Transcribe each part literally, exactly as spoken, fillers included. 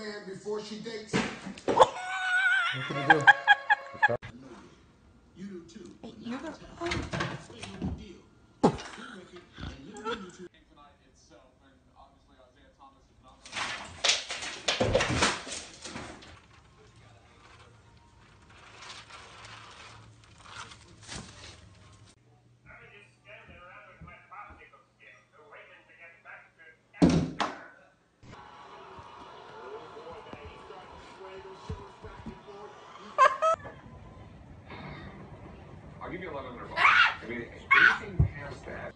man before she dates. What can I do? You do too. Hey, you're the I'll give you eleven hundred bucks. I mean, anything past that.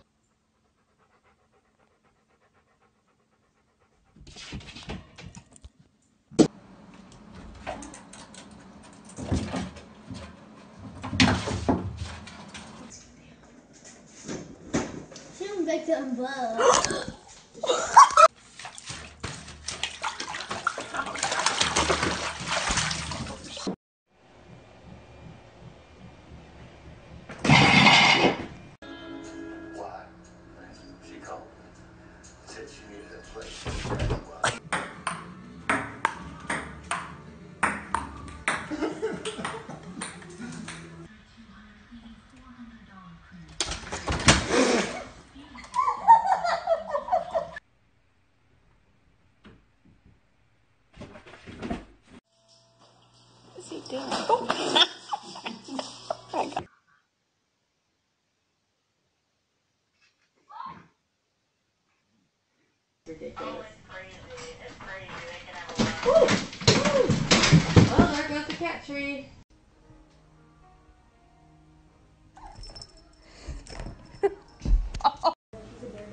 Sounds like the umbrella. Why? She called me. Said she needed a place. What's he doing? Oh. Ridiculous. Ooh, ooh. Oh, there goes the cat tree.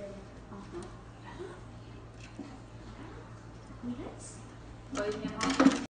Yes.